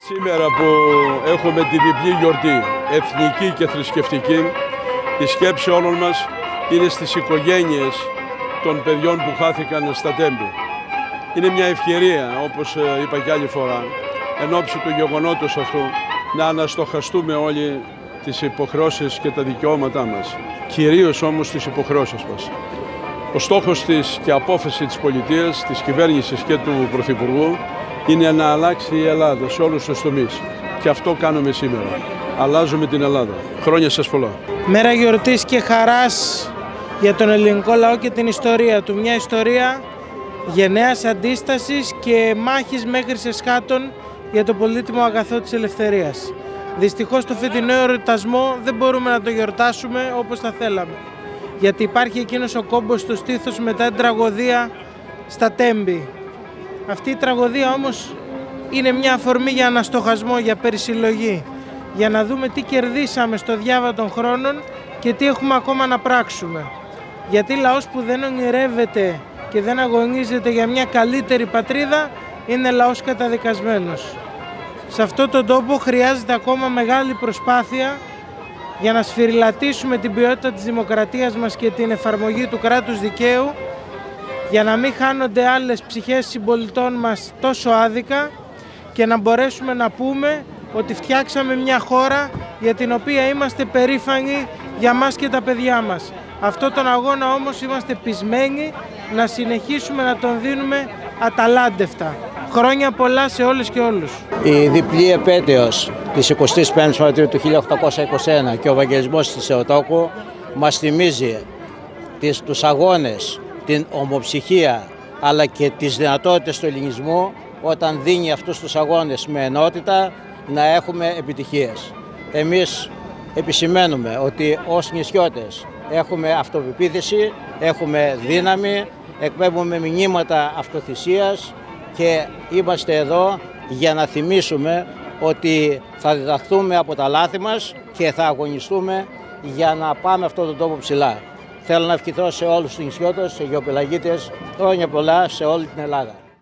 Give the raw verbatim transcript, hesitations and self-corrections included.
Σήμερα που έχουμε τη διπλή γιορτή, εθνική και θρησκευτική, η σκέψη όλων μας είναι στις οικογένειες των παιδιών που χάθηκαν στα Τέμπη. Είναι μια ευκαιρία, όπως είπα και άλλη φορά, εν ώψη του γεγονότος αυτού, να αναστοχαστούμε όλοι τις υποχρεώσεις και τα δικαιώματά μας, κυρίως όμως τις υποχρεώσεις μας. Ο στόχος της και απόφαση της πολιτείας, της κυβέρνησης και του Πρωθυπουργού είναι να αλλάξει η Ελλάδα σε όλους τους τομείς. Και αυτό κάνουμε σήμερα. Αλλάζουμε την Ελλάδα. Χρόνια σας πολλά. Μέρα γιορτής και χαράς για τον ελληνικό λαό και την ιστορία του. Μια ιστορία γενναίας αντίστασης και μάχης μέχρι σε σχάτων για το πολύτιμο αγαθό της ελευθερίας. Δυστυχώς το φετινό εορτασμό δεν μπορούμε να το γιορτάσουμε όπως θα θέλαμε. Γιατί υπάρχει εκείνος ο κόμπος στο στήθος μετά την τραγωδία στα Τέμπη. Αυτή η τραγωδία όμως είναι μια αφορμή για αναστοχασμό, για περισυλλογή. Για να δούμε τι κερδίσαμε στο διάβα των χρόνων και τι έχουμε ακόμα να πράξουμε. Γιατί λαός που δεν ονειρεύεται και δεν αγωνίζεται για μια καλύτερη πατρίδα είναι λαός καταδικασμένος. Σε αυτόν τον τόπο χρειάζεται ακόμα μεγάλη προσπάθεια για να σφυριλατήσουμε την ποιότητα της δημοκρατίας μας και την εφαρμογή του κράτους δικαίου, για να μην χάνονται άλλες ψυχές συμπολιτών μας τόσο άδικα και να μπορέσουμε να πούμε ότι φτιάξαμε μια χώρα για την οποία είμαστε περήφανοι για μας και τα παιδιά μας. Αυτό τον αγώνα όμως είμαστε πεισμένοι να συνεχίσουμε να τον δίνουμε αταλάντευτα. Χρόνια πολλά σε όλες και όλους. Η διπλή επέτειος της εικοστής πέμπτης Μαρτίου του χίλια οκτακόσια είκοσι ένα και ο Ευαγγελισμός της Θεοτόκου μας θυμίζει τις, τους αγώνες, την ομοψυχία αλλά και τις δυνατότητες του ελληνισμού όταν δίνει αυτούς τους αγώνες με ενότητα να έχουμε επιτυχίες. Εμείς επισημαίνουμε ότι ως νησιώτες έχουμε αυτοπεποίθηση, έχουμε δύναμη, εκπέμπουμε μηνύματα αυτοθυσίας και είμαστε εδώ για να θυμίσουμε ότι θα διδαχθούμε από τα λάθη μας και θα αγωνιστούμε για να πάμε αυτόν τον τόπο ψηλά. Θέλω να ευχηθώ σε όλους τους νησιώτες, σε γεωπελαγίτες, χρόνια πολλά σε όλη την Ελλάδα.